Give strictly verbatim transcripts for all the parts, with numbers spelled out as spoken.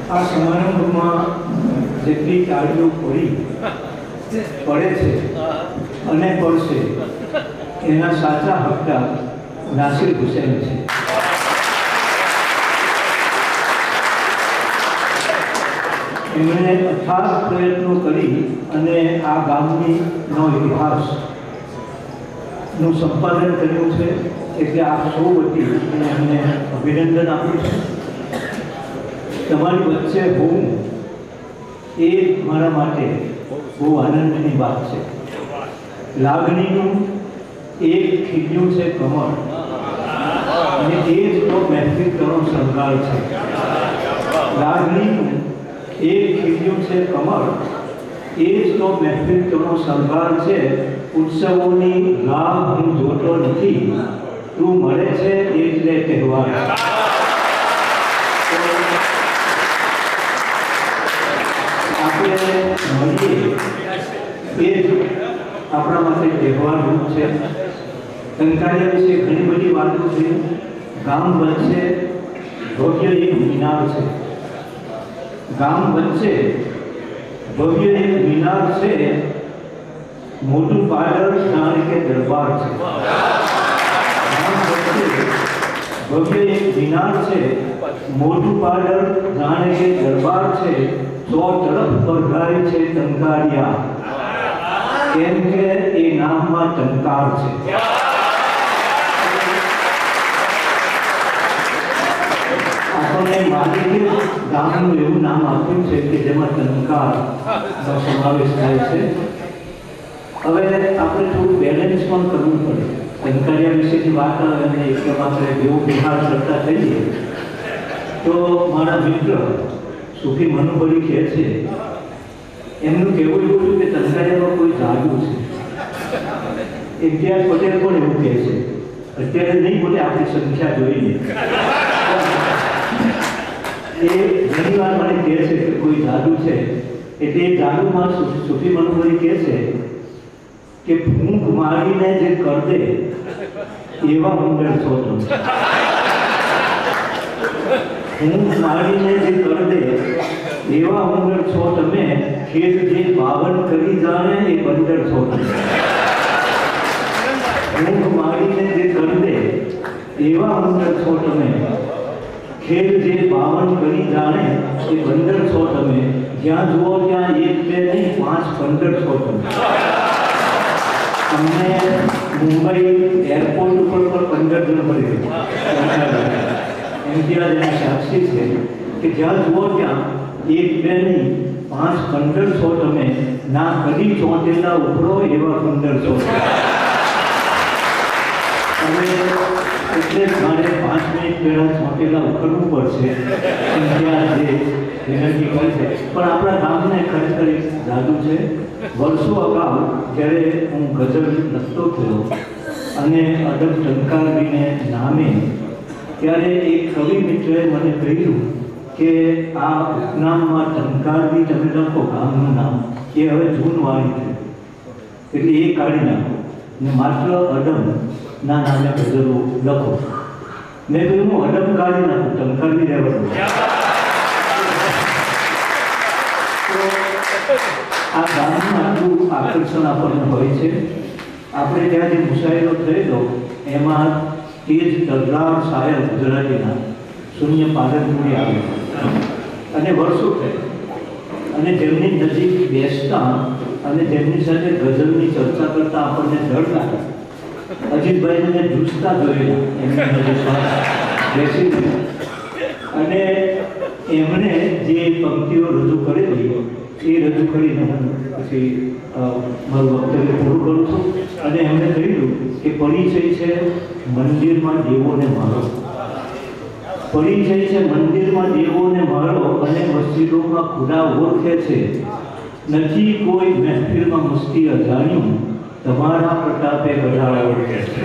આ સમારંભમાં જેટલી તાળીઓ પડી પડે છે અને પડશે એના સાચા હકદાર નાસિર હુસૈન છે. એમણે અથાગ પ્રયત્નો કરી અને આ ગામની નો ઇતિહાસનું સંપાદન કર્યું છે. એટલે આપ સૌ વતી એમને અભિનંદન આપું છું. તમારી વચ્ચે હોવું એ મારા માટે બહુ આનંદની વાત છે. લાગણીનું એક ખીલ્યું છે કમળ અને એ જ તો મહેફિલ કરો શણગાર છે. લાગણીનું એક ખીલ્યું છે કમળ એ જ તો મહેફિલ કરો શણગાર છે. ઉત્સવોની રાહ હું જોતો નથી, તું મળે છે એટલે તહેવાર. આપણે મળીએ એ જ આપણા માટે તહેવાર રૂપ છે. ટંકારિયા વિશે ઘણી બધી વાતો છે. ગામ વચ્ચે ભવ્ય એક મિનાર છે. ગામ વચ્ચે ભવ્ય એક મિનાર છે. મોટું પાદર જાણે કે દરબાર છે. ભવ્ય એક મિનાર છે. મોટું પાદર જાણે કે દરબાર છે. સો તરફ પરગાય છે ટંકારિયા, કેમ કે એ નામમાં ટંકાર છે. આપણને માલિકે ગામનું એવું નામ આપ્યું છે કે જેમાં ટંકારનો સમાવેશ થાય છે. હવે આપણે થોડું બેલેન્સ પણ કરવું પડે. ટંકારિયા વિશેની વાત આવે અને એકદમ આપણે બેઉ બિહાર ચર્ચા થઈએ તો મારા મિત્ર સુફી મનુબળી કહે છે, એમનું કહેવું એવું હતું કે ટંકારિયામાં કોઈ જાદુ છે. ઇમ્તિયાઝ પટેલ પણ એવું કહે છે. અત્યારે નહીં બોલે, આપણી સંખ્યા જોઈને એ ઘણી વાર મને કહે છે કે કોઈ જાદુ છે. એટલે એ જાદુમાં સુફી મનુબળી કહે છે કે ફૂંક મારીને જે કર દે એવા ઉંદર છો તમે. ફૂંક મારીને જે કર દે એવા ઉંદર છો તમે. ખેત જે બાવન કરી જાણે એ બંદર છો તમે. ફૂંક મારીને જે કર દે એવા ઉંદર છો તમે. ખેત જે બાવન કરી જાણે એ બંદર છો તમે. જ્યાં જુઓ ત્યાં એક બે નહીં પાંચ પંદર છો તમે. અમને મુંબઈ એરપોર્ટ ઉપર પણ પંદર જણ મળી ગયું. ઇમ્તિયાઝ એના સાક્ષી છે કે જ્યાં જુઓ ત્યાં એક બે નહીં પાંચ પંદર સો તમે ના કદી ચોંટેલા ઉપરો એવા પંદર સો. હવે એટલે મારે પાંચ મિનિટ પહેલાં ચોંટેલા ઉખડવું પડશે. ઇમ્તિયાઝ જે વિનંતી કરે છે. પણ આપણા ગામને ખરેખર એક જાદુ છે. વર્ષો અગાઉ જ્યારે હું ગઝલ લખતો થયો અને અદબ ટંકારવીને નામે, ત્યારે એક કવિ મિત્રએ મને કહ્યું કે આ ઉપનામમાં ટંકારવી તમે લખો ગામનું નામ, એ હવે જૂનવાળી છે એટલે એ કાઢી નાખો ને માત્ર અડમના નામે ગઝલો લખો. મેં કહ્યું હું અડમ કાઢી નાખું, ટંકારવી રહેવા દઉં. આ ગામનું આટલું આકર્ષણ આપણને હોય છે. આપણે ત્યાં જે મુસાયરો થયેલો એમાં તે જ તરલાર શાયર ગુજરાતીના શૂન્ય પાલનપુરી આવ્યા અને વર્ષો થયા અને જેમની નજીક બેસતા અને તેમની સાથે ગઝલની ચર્ચા કરતા આપણને ડર લાગે. અજીતભાઈને મેં જૂસતા જોયેલા એમની નજીક બેસીને અને એમણે જે પંક્તિઓ રજૂ કરેલી એ રજૂ કરીને હું પછી મારું વક્તવ્ય પૂરું કરું છું. અને એમણે કહ્યું કે પરિચય છે મંદિરમાં દેવોને મારો. પરિચય છે મંદિરમાં દેવોને મારો અને મસ્જિદોમાં ખુદા ઓળખે છે. નથી કોઈ મહેફિલમાં મસ્તી અજાણ્યું, તમારા પ્રતાપે બધા ઓળખે છે.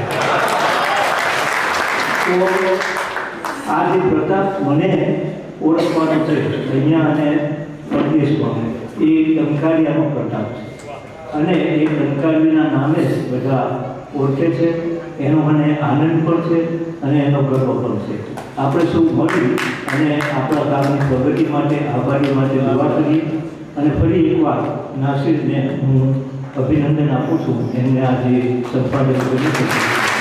તો આ જે પ્રતાપ મને ઓળખવાનો છે અહીંયા અને પરદેશમાં, એ ટંકારિયાનો પ્રતાપ છે અને એ ટંકારિયાના નામે જ બધા ઓળખે છે. એનો મને આનંદ પણ છે અને એનો ગર્વ પણ છે. આપણે સૌ મળી અને આપણા ગામની પ્રગતિ માટે આભારી માટે દુઆ કરી અને ફરી એકવાર નાસિરને હું અભિનંદન આપું છું એમને આજે સંપાદન કર્યું છે.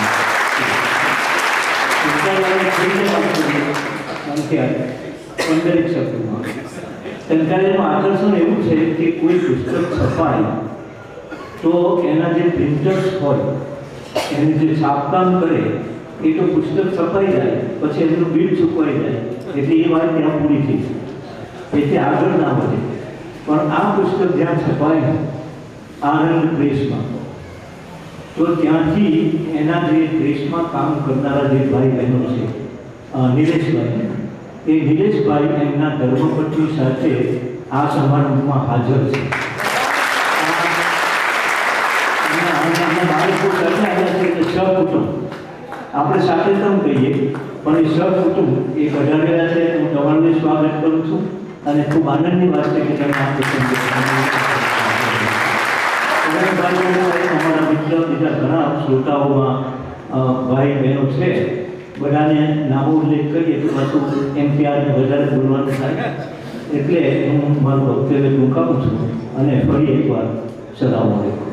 પંદરેક શબ્દોમાં ટંકારીનું આકર્ષણ એવું છે કે કોઈ પુસ્તક છપાય તો એના જે પ્રિન્ટર્સ હોય એની જે છાપકામ કરે એ તો પુસ્તક છપાઈ જાય પછી એમનું બિલ ચૂકવાઈ જાય એટલે એ વાત ત્યાં પૂરી થઈ એટલે આગળ ના વધે. પણ આ પુસ્તક જ્યાં છપાય આનંદ પ્રેસમાં તો ત્યાંથી એના જે પ્રેસમાં કામ કરનારા જે ભાઈ બહેનો છે નિલેશભાઈ એ નિલેશભાઈ એમના ધર્મપત્ની સાથે આ સમારંભમાં હાજર છે. બાળકો સાથે આવ્યા છે એટલે સહકુટુંબ આપણે સાથે કેમ કહીએ પણ એ સહકુટુંબ એ કઢાડેલા છે. હું તમારું સ્વાગત કરું છું અને ખૂબ આનંદની વાત છે કે તમે આ પ્રસંગે અમારા મિત્ર બીજા ઘણા શ્રોતાઓમાં ભાઈ બહેનો છે બધાને નામો ઉલ્લેખ કરીએ તો પાછું એમ કે આજે વધારે બોલવાનું થાય એટલે હું મારું વક્તવ્ય ટૂંકાવું છું અને ફરી એકવાર સલામ આલેકુમ.